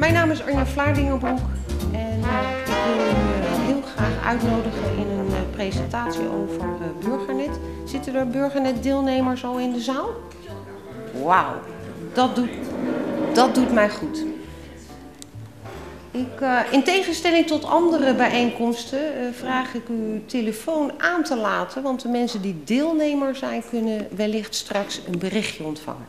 Mijn naam is Arjan Vlaardingenbroek en ik wil u heel graag uitnodigen in een presentatie over Burgernet. Zitten er Burgernet-deelnemers al in de zaal? Wauw, dat doet mij goed. In tegenstelling tot andere bijeenkomsten vraag ik u uw telefoon aan te laten, want de mensen die deelnemer zijn kunnen wellicht straks een berichtje ontvangen.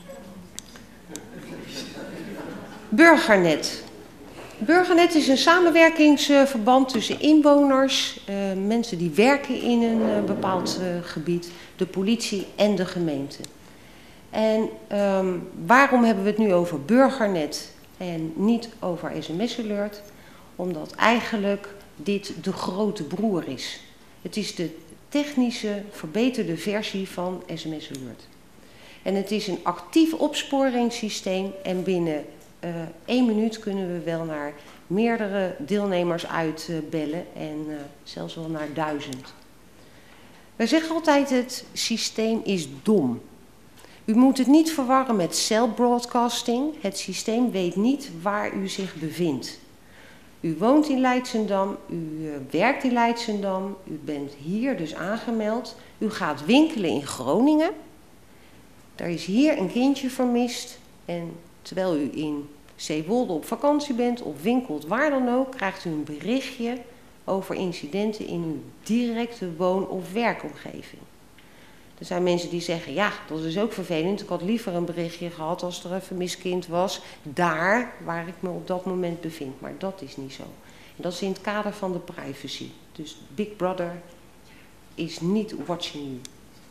Burgernet. Burgernet is een samenwerkingsverband tussen inwoners, mensen die werken in een bepaald gebied, de politie en de gemeente. En waarom hebben we het nu over Burgernet en niet over SMS Alert? Omdat eigenlijk dit de grote broer is. Het is de technische verbeterde versie van SMS Alert. En het is een actief opsporingssysteem en binnen 1 minuut kunnen we wel naar meerdere deelnemers uitbellen en zelfs wel naar 1000. Wij zeggen altijd het systeem is dom. U moet het niet verwarren met cell broadcasting. Het systeem weet niet waar u zich bevindt. U woont in Leidschendam, u werkt in Leidschendam, u bent hier dus aangemeld. U gaat winkelen in Groningen. Er is hier een kindje vermist en terwijl u in Zeewolde op vakantie bent of winkelt waar dan ook, krijgt u een berichtje over incidenten in uw directe woon- of werkomgeving. Er zijn mensen die zeggen, ja, dat is ook vervelend. Ik had liever een berichtje gehad als er een vermist kind was, daar waar ik me op dat moment bevind. Maar dat is niet zo. En dat is in het kader van de privacy. Dus Big Brother is niet watching you.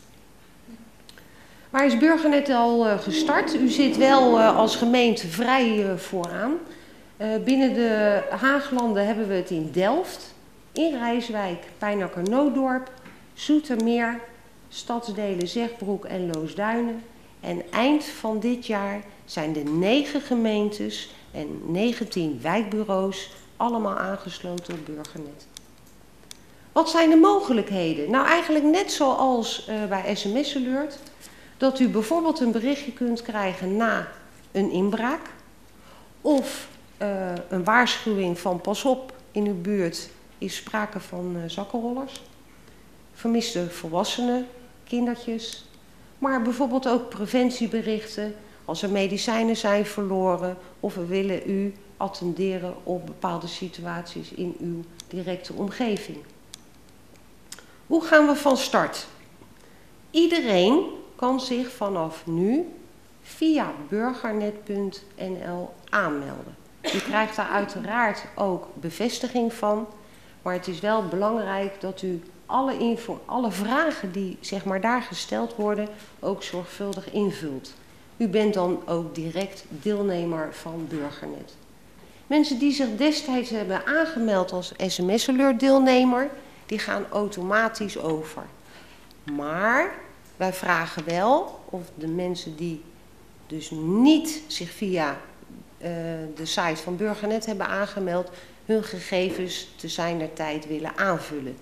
Waar is Burgernet al gestart? U zit wel als gemeente vrij vooraan. Binnen de Haaglanden hebben we het in Delft, in Rijswijk, Pijnacker-Nootdorp, Zoetermeer, stadsdelen Zegbroek en Loosduinen. En eind van dit jaar zijn de 9 gemeentes en 19 wijkbureaus allemaal aangesloten op Burgernet. Wat zijn de mogelijkheden? Nou, eigenlijk net zoals bij SMS Alert. Dat u bijvoorbeeld een berichtje kunt krijgen na een inbraak. Of een waarschuwing van pas op, in uw buurt is sprake van zakkenrollers. Vermiste volwassenen, kindertjes. Maar bijvoorbeeld ook preventieberichten als er medicijnen zijn verloren. Of we willen u attenderen op bepaalde situaties in uw directe omgeving. Hoe gaan we van start? Iedereen kan zich vanaf nu via burgernet.nl aanmelden. U krijgt daar uiteraard ook bevestiging van, maar het is wel belangrijk dat u alle vragen die zeg maar daar gesteld worden ook zorgvuldig invult. U bent dan ook direct deelnemer van Burgernet. Mensen die zich destijds hebben aangemeld als SMS Alert deelnemer, die gaan automatisch over. Maar wij vragen wel of de mensen die dus niet zich via de site van Burgernet hebben aangemeld, hun gegevens te zijnertijd willen aanvullen.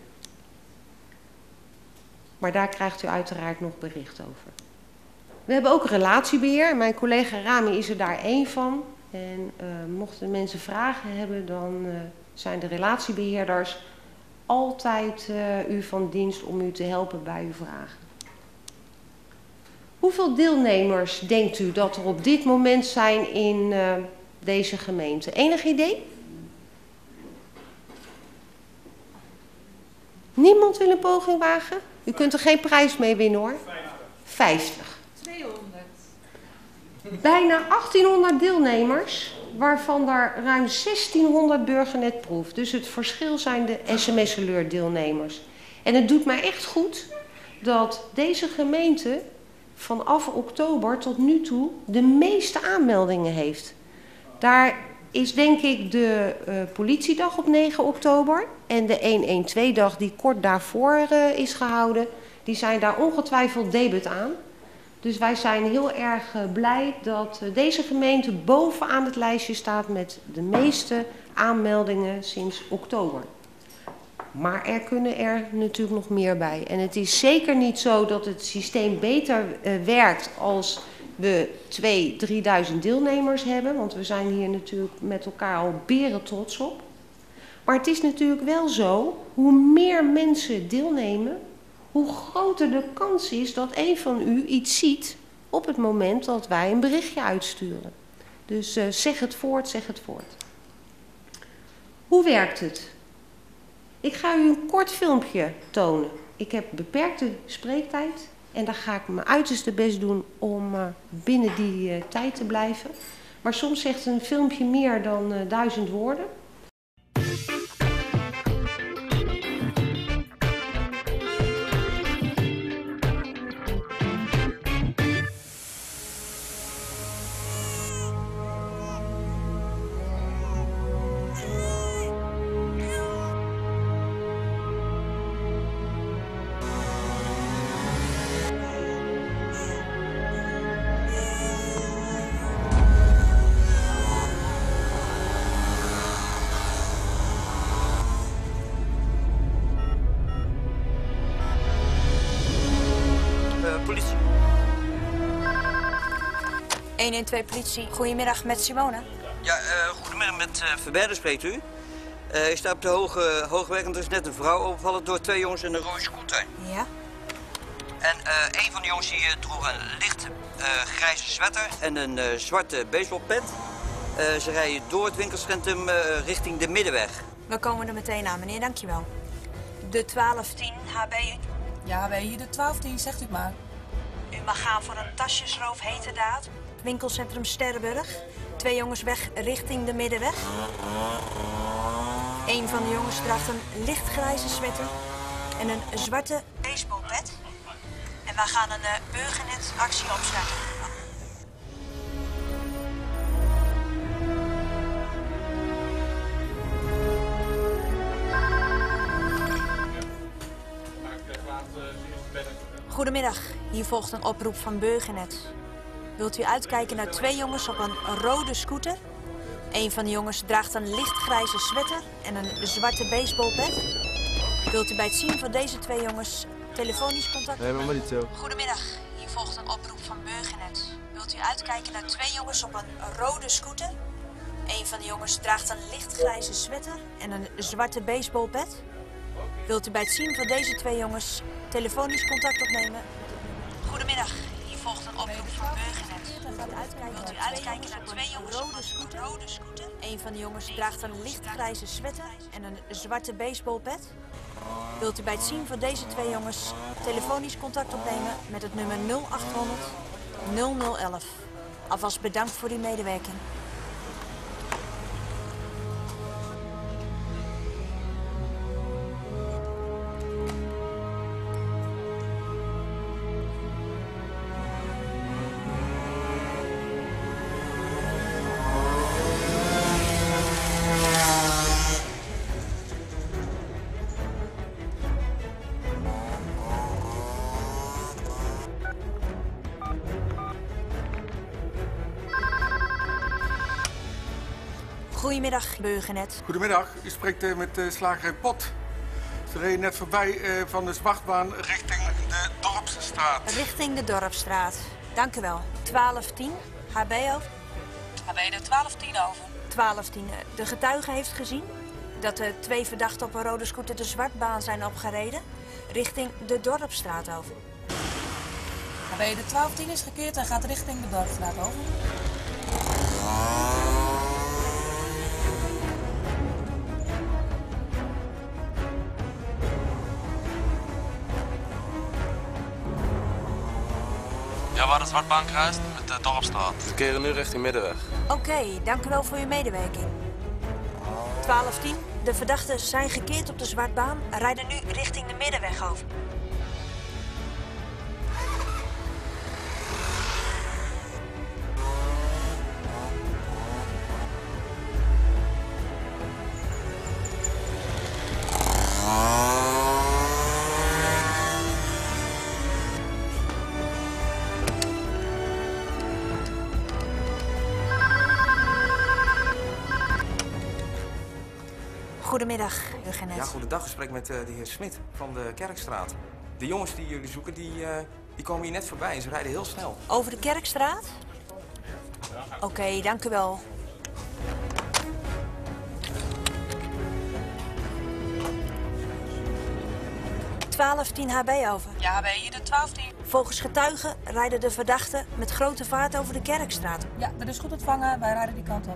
Maar daar krijgt u uiteraard nog bericht over. We hebben ook relatiebeheer. Mijn collega Rami is er daar één van. En mochten mensen vragen hebben, dan zijn de relatiebeheerders altijd u van dienst om u te helpen bij uw vragen. Hoeveel deelnemers denkt u dat er op dit moment zijn in deze gemeente? Enig idee? Niemand wil een poging wagen? U kunt er geen prijs mee winnen hoor. 50. 200. Bijna 1800 deelnemers, waarvan er ruim 1600 Burgernet proef. Dus het verschil zijn de SMS Alert deelnemers. En het doet mij echt goed dat deze gemeente vanaf oktober tot nu toe de meeste aanmeldingen heeft. Daar is denk ik de politiedag op 9 oktober en de 112-dag die kort daarvoor is gehouden, die zijn daar ongetwijfeld debet aan. Dus wij zijn heel erg blij dat deze gemeente bovenaan het lijstje staat met de meeste aanmeldingen sinds oktober. Maar er kunnen er natuurlijk nog meer bij. En het is zeker niet zo dat het systeem beter werkt als we 2.000, 3.000 deelnemers hebben. Want we zijn hier natuurlijk met elkaar al beren trots op. Maar het is natuurlijk wel zo, hoe meer mensen deelnemen, hoe groter de kans is dat een van u iets ziet op het moment dat wij een berichtje uitsturen. Dus zeg het voort, zeg het voort. Hoe werkt het? Ik ga u een kort filmpje tonen. Ik heb beperkte spreektijd en daar ga ik mijn uiterste best doen om binnen die tijd te blijven. Maar soms zegt een filmpje meer dan 1000 woorden. Politie. 112 politie. Goedemiddag, met Simone. Ja, goedemiddag, met Verberder spreekt u. Ik sta op de Hoogweg en er is net een vrouw overvallen door 2 jongens in een rode scooter. Ja? En een van de jongens die droeg een licht grijze sweater en een zwarte baseballpet. Ze rijden door het winkelcentrum richting de Middenweg. We komen er meteen aan, meneer, dankjewel. De 1210 HB. Ja, wij hier de 1210, zegt u het maar. U mag gaan voor een tasjesroof heterdaad. Winkelcentrum Sterrenburg. 2 jongens weg richting de Middenweg. Een van de jongens draagt een lichtgrijze sweater en een zwarte baseballpet. En wij gaan een burgernet actie opstarten. Goedemiddag, hier volgt een oproep van Burgernet. Wilt u uitkijken naar 2 jongens op een rode scooter? Een van de jongens draagt een lichtgrijze sweater en een zwarte baseballpet. Wilt u bij het zien van deze 2 jongens telefonisch contact? Nee, maar niet zo. Goedemiddag, hier volgt een oproep van Burgernet. Wilt u uitkijken naar 2 jongens op een rode scooter? Een van de jongens draagt een lichtgrijze sweater en een zwarte baseballpet. Wilt u bij het zien van deze 2 jongens telefonisch contact opnemen? Goedemiddag, hier volgt een oproep van Burgernet. Wilt u uitkijken naar 2 jongens op een rode scooter? Een van de jongens draagt een lichtgrijze sweater en een zwarte baseballpet. Wilt u bij het zien van deze 2 jongens telefonisch contact opnemen met het nummer 0800 0011. Alvast bedankt voor uw medewerking. Goedemiddag, Burgernet. Goedemiddag, u spreekt met slagerij Pot. Ze reden net voorbij van de zwachtbaan richting de Dorpsstraat. Richting de Dorpsstraat. Dank u wel. 1210, HB over. HB de 1210 over. 1210. De getuige heeft gezien dat de 2 verdachten op een rode scooter de Zwartbaan zijn opgereden. Richting de Dorpsstraat over. HB de 1210 is gekeerd en gaat richting de Dorpsstraat over. Ja, waar de Zwartbaan kruist met de Dorpsstraat. We keren nu richting Middenweg. Oké, dank u wel voor uw medewerking. 1210. De verdachten zijn gekeerd op de Zwartbaan, rijden nu richting de Middenweg over. Goedemiddag, Burgernet. Ja, goedendag. Ik spreek met de heer Smit van de Kerkstraat. De jongens die jullie zoeken, die Die komen hier net voorbij en ze rijden heel snel. Over de Kerkstraat? Oké, dank u wel. ...1210 HB over. Ja, HB, hier de 1210. Volgens getuigen rijden de verdachten met grote vaart over de Kerkstraat. Ja, dat is goed ontvangen. Wij rijden die kant op.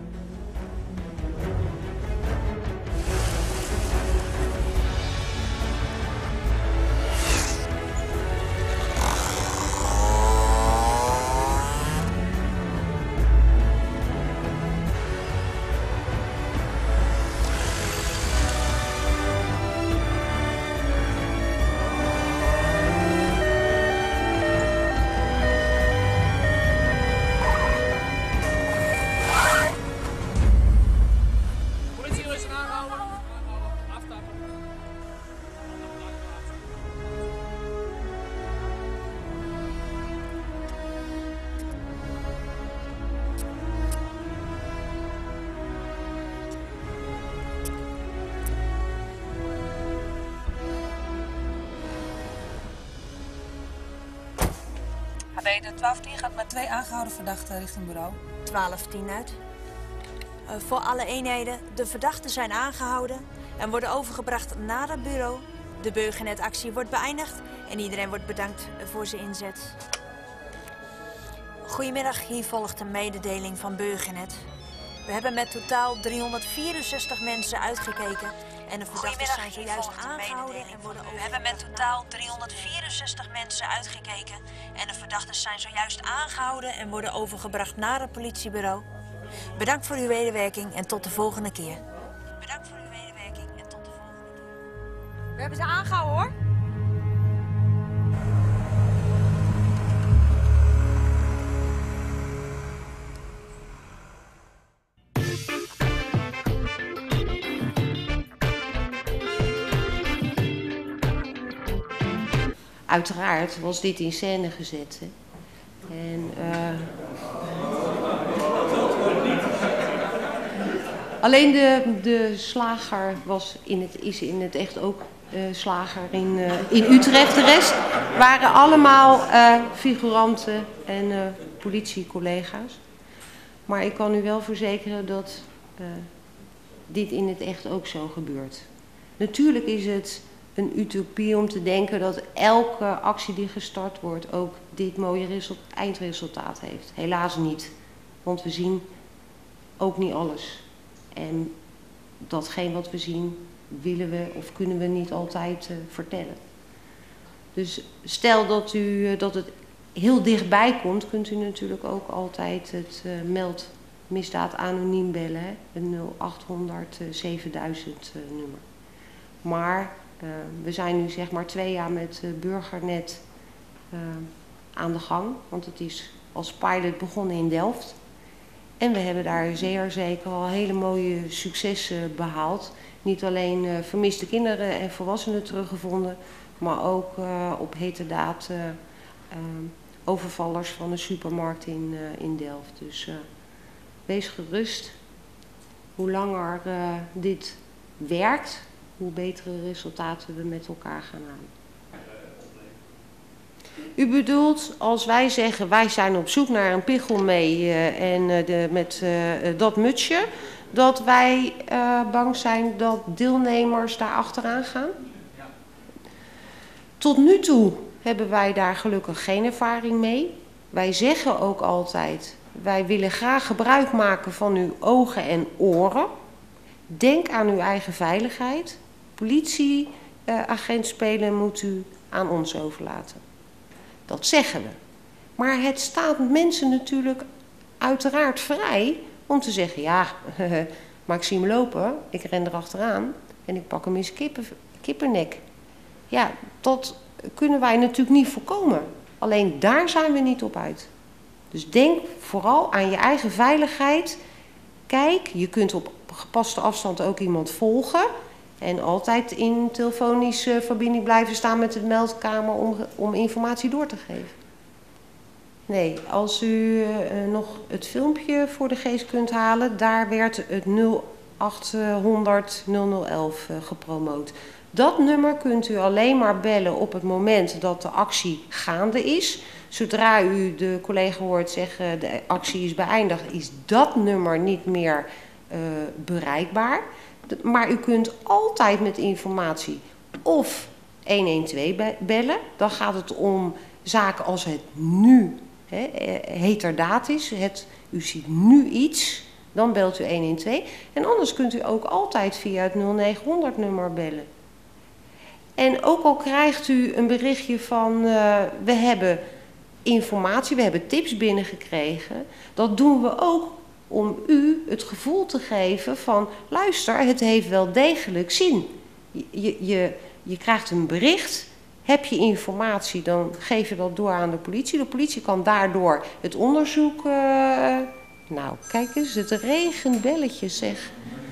HB, de 1210 gaat met 2 aangehouden verdachten richting bureau. 1210 uit. Voor alle eenheden, de verdachten zijn aangehouden en worden overgebracht naar het bureau. De burgernetactie wordt beëindigd en iedereen wordt bedankt voor zijn inzet. Goedemiddag, hier volgt een mededeling van Burgernet. We hebben met totaal 364 mensen uitgekeken en de verdachten zijn zojuist aangehouden en worden We hebben met totaal 364 mensen uitgekeken en de verdachten zijn zojuist aangehouden en worden overgebracht naar het politiebureau. Bedankt voor uw medewerking en tot de volgende keer. Bedankt voor uw medewerking en tot de volgende keer. We hebben ze aangehouden, hoor. Uiteraard was dit in scène gezet. Hè. En, alleen de slager is in het echt ook slager in Utrecht. De rest waren allemaal figuranten en politiecollega's. Maar ik kan u wel verzekeren dat dit in het echt ook zo gebeurt. Natuurlijk is het een utopie om te denken dat elke actie die gestart wordt ook dit mooie eindresultaat heeft. Helaas niet, want we zien ook niet alles. En datgene wat we zien willen we of kunnen we niet altijd vertellen. Dus stel dat het heel dichtbij komt, kunt u natuurlijk ook altijd het meldmisdaad anoniem bellen, hè? Het 0800 7000 nummer. Maar we zijn nu zeg maar 2 jaar met Burgernet aan de gang, want het is als pilot begonnen in Delft. En we hebben daar zeer zeker al hele mooie successen behaald. Niet alleen vermiste kinderen en volwassenen teruggevonden, maar ook op heterdaad overvallers van een supermarkt in Delft. Dus wees gerust. Hoe langer dit werkt, hoe betere resultaten we met elkaar gaan halen. U bedoelt, als wij zeggen, wij zijn op zoek naar een pichelmee met dat mutsje, dat wij bang zijn dat deelnemers daar achteraan gaan? Tot nu toe hebben wij daar gelukkig geen ervaring mee. Wij zeggen ook altijd, wij willen graag gebruik maken van uw ogen en oren. Denk aan uw eigen veiligheid. Politieagent spelen moet u aan ons overlaten. Dat zeggen we. Maar het staat mensen natuurlijk uiteraard vrij om te zeggen, ja, maar ik zie hem lopen, ik ren erachteraan en ik pak hem in zijn kippennek. Ja, dat kunnen wij natuurlijk niet voorkomen. Alleen daar zijn we niet op uit. Dus denk vooral aan je eigen veiligheid. Kijk, je kunt op gepaste afstand ook iemand volgen. En altijd in telefonische verbinding blijven staan met de meldkamer om informatie door te geven. Nee, als u nog het filmpje voor de geest kunt halen, daar werd het 0800 0011 gepromoot. Dat nummer kunt u alleen maar bellen op het moment dat de actie gaande is. Zodra u de collega hoort zeggen de actie is beëindigd, is dat nummer niet meer bereikbaar. Maar u kunt altijd met informatie of 112 bellen. Dan gaat het om zaken als het nu heterdaad is. U ziet nu iets, dan belt u 112. En anders kunt u ook altijd via het 0900 nummer bellen. En ook al krijgt u een berichtje van we hebben informatie, we hebben tips binnengekregen. Dat doen we ook om u het gevoel te geven van luister, het heeft wel degelijk zin. Je krijgt een bericht, heb je informatie, dan geef je dat door aan de politie. De politie kan daardoor het onderzoek... nou, kijk eens, het regent belletjes, zeg.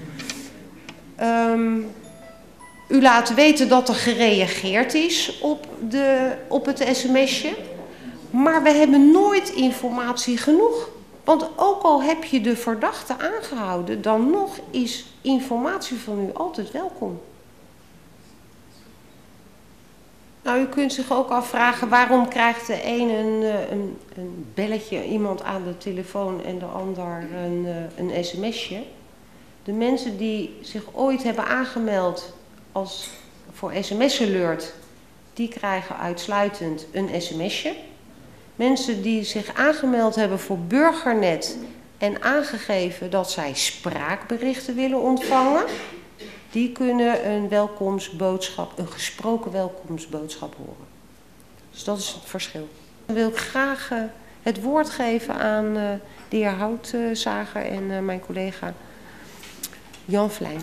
U laat weten dat er gereageerd is op het sms'je. Maar we hebben nooit informatie genoeg. Want ook al heb je de verdachte aangehouden, dan nog is informatie van u altijd welkom. Nou, u kunt zich ook afvragen waarom krijgt de een een belletje, iemand aan de telefoon en de ander een sms'je. De mensen die zich ooit hebben aangemeld voor SMS Alert, die krijgen uitsluitend een sms'je. Mensen die zich aangemeld hebben voor Burgernet en aangegeven dat zij spraakberichten willen ontvangen, die kunnen een welkomstboodschap, een gesproken welkomstboodschap horen. Dus dat is het verschil. Dan wil ik graag het woord geven aan de heer Houtzager en mijn collega Jan Vlijn.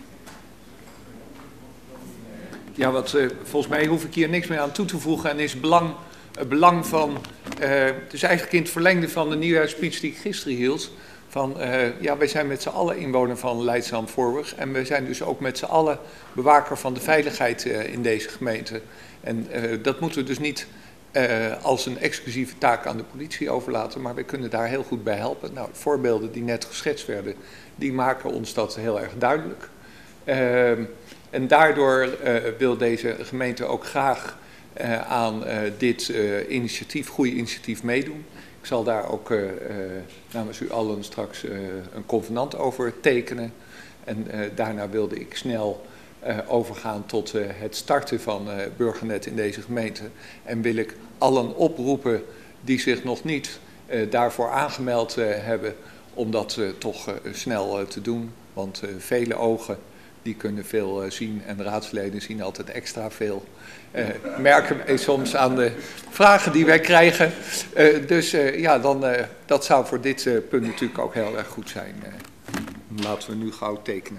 Ja, volgens mij hoef ik hier niks meer aan toe te voegen en is het belang van, het is eigenlijk in het verlengde van de nieuwjaarsspeech die ik gisteren hield, van ja, wij zijn met z'n allen inwoner van Leidschendam-Voorburg en we zijn dus ook met z'n allen bewaker van de veiligheid in deze gemeente. En dat moeten we dus niet als een exclusieve taak aan de politie overlaten, maar we kunnen daar heel goed bij helpen. Nou, de voorbeelden die net geschetst werden, die maken ons dat heel erg duidelijk. En daardoor wil deze gemeente ook graag aan dit goede initiatief meedoen. Ik zal daar ook namens u allen straks een convenant over tekenen. En daarna wilde ik snel overgaan tot het starten van Burgernet in deze gemeente. En wil ik allen oproepen die zich nog niet daarvoor aangemeld hebben, om dat toch snel te doen. Want vele ogen die kunnen veel zien en raadsleden zien altijd extra veel. Merken wij soms aan de vragen die wij krijgen. Ja, dat zou voor dit punt natuurlijk ook heel erg goed zijn. Laten we nu gauw tekenen.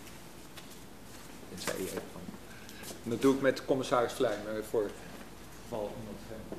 Dat doe ik met commissaris Vlijn voor het geval iemand.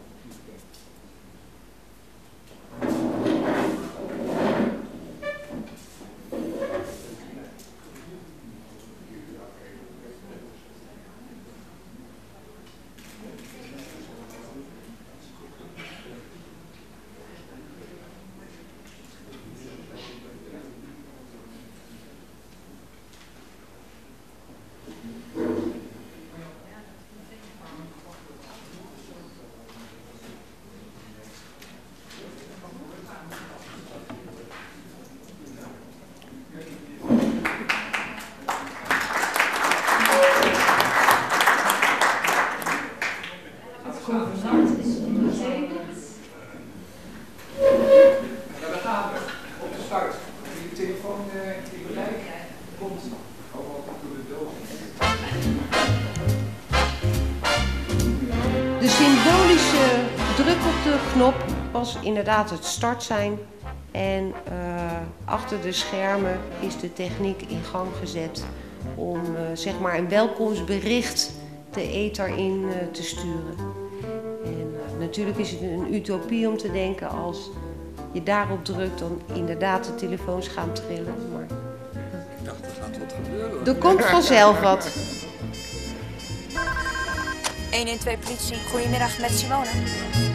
De symbolische druk op de knop was inderdaad het start zijn. En achter de schermen is de techniek in gang gezet om zeg maar een welkomstbericht de ether in te sturen. En natuurlijk is het een utopie om te denken als je daarop drukt, dan inderdaad de telefoons gaan trillen. Maar Ik dacht, er gaat wat gebeuren. er komt vanzelf wat. 112 politie, goedemiddag met Simone.